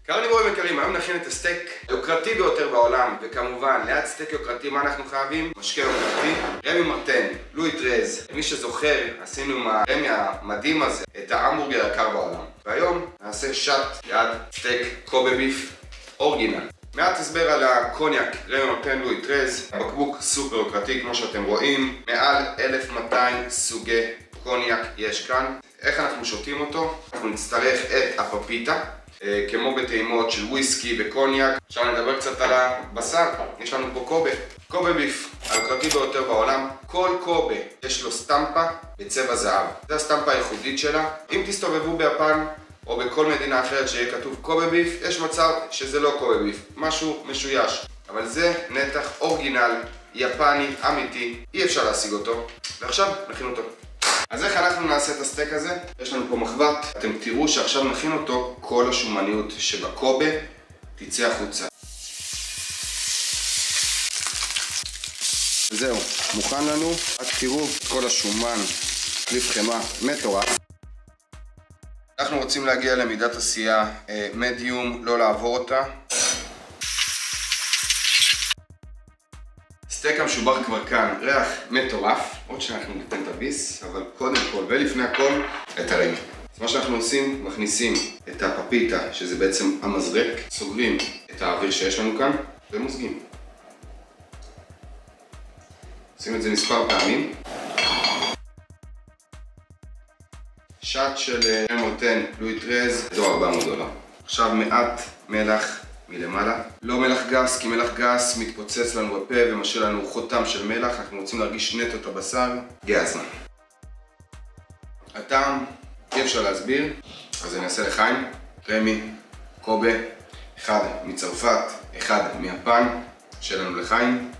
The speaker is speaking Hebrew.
קרניבורים יקרים, היום נכין את הסטייק היוקרתי ביותר בעולם, וכמובן, ליד סטייק יוקרתי מה אנחנו חייבים? משקה יוקרתי, רמי מרטן, לואי טרז. מי שזוכר, עשינו עם הרמי המדהים הזה את ההמבורגר היקר בעולם. והיום נעשה שט ליד סטייק קובה ביף אורגינל. מעט הסבר על הקוניאק, רמי מרטן, לואי טרז. הבקבוק סופר יוקרתי, כמו שאתם רואים, מעל 1200 סוגי קוניאק יש כאן. איך אנחנו שותים אותו? אנחנו נצטרך את הפפיטה. כמו בטעימות של וויסקי וקוניאק. עכשיו נדבר קצת על הבשר. יש לנו פה קובה. קובה ביף, היוקרתי ביותר בעולם. כל קובה יש לו סטמפה בצבע זהב. זו הסטמפה הייחודית שלה. אם תסתובבו ביפן או בכל מדינה אחרת שיהיה כתוב קובה ביף, יש מצב שזה לא קובה ביף, משהו משויש. אבל זה נתח אורגינל, יפני, אמיתי, אי אפשר להשיג אותו. ועכשיו נכין אותו. אז איך אנחנו נעשה את הסטייק הזה? יש לנו פה מחבת, אתם תראו שעכשיו נכין אותו, כל השומניות שבקובה תצא החוצה. זהו, מוכן לנו, רק תראו כל השומן, קליף חמה, מטורף. אנחנו רוצים להגיע למידת עשייה מדיום, לא לעבור אותה. סטייק המשובח כבר כאן, ריח מטורף, עוד שאנחנו ניתן את הביס, אבל קודם כל ולפני הכל את הרמי. אז מה שאנחנו עושים, מכניסים את הפפיטה, שזה בעצם המזרק, סוגרים את האוויר שיש לנו כאן ומוזגים. עושים את זה מספר פעמים. שט של רמי מרטן, לואי טרז, זו $400. עכשיו מעט מלח מלמעלה. לא מלח גס, כי מלח גס מתפוצץ לנו בפה ומשאיר לנו חותם של מלח. אנחנו רוצים להרגיש נטו את הבשר. הגיע הזמן. הטעם, אי אפשר להסביר, אז אני אעשה לחיים. רמי, קובה, אחד מצרפת, אחד מיפן, שלנו לחיים.